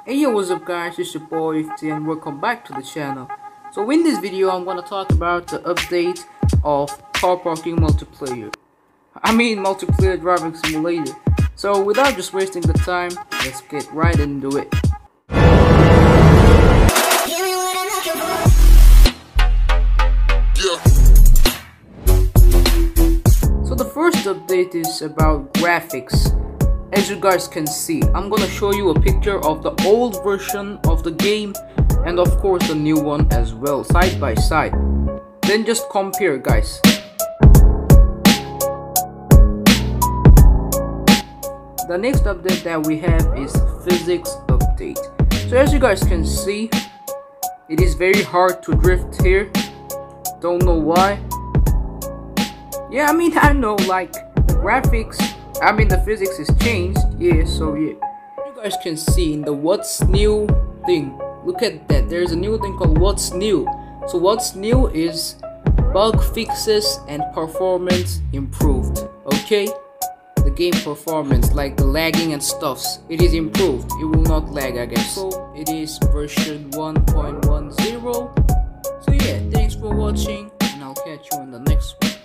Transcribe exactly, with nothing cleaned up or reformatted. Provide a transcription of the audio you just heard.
Hey yo, what's up guys, it's your boy fifty and welcome back to the channel. So in this video I'm gonna talk about the update of car parking multiplayer. I mean multiplayer driving simulator. So without just wasting the time, let's get right into it. So the first update is about graphics. As you guys can see, I'm gonna show you a picture of the old version of the game and of course the new one as well, side by side. Then just compare, guys. The next update that we have is physics update. So as you guys can see, it is very hard to drift here. Don't know why. Yeah, I mean, I know, like, the graphics, I mean the physics is changed, yeah, so yeah. You guys can see in the what's new thing, look at that, there's a new thing called what's new. So what's new is bug fixes and performance improved, okay? The game performance, like the lagging and stuffs, it is improved, it will not lag, I guess. So it is version one point ten. So yeah, thanks for watching and I'll catch you in the next one.